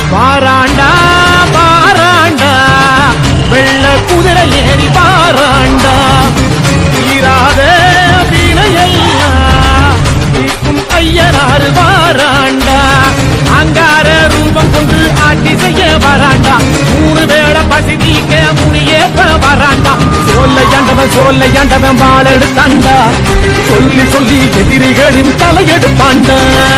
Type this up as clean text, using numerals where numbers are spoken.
பாராண்டா பாராண்டா வெள்ள குதிரை ஏறி பாராண்டா தீராத வீணையெல்லாம் தீர்க்கும் ஐயனாறு வாராண்டா அங்கார ரூபம் கொண்டு ஆட்சி செய்ய வராண்டா 3 வேளை பசி நீக்க முனியேற்ற வராண்டா சோல்லையாண்டவன் வாழெடுத்தாண்டா சொல்லி சொல்லி எதிரிகளின் தலையெடுப்பாண்டா